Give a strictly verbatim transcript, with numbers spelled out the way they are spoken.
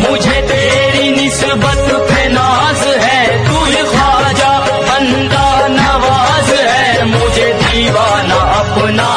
मुझे तेरी निस्बत पे नाज है, तू ही ख्वाजा बंदा नवाज है, मुझे दीवाना अपना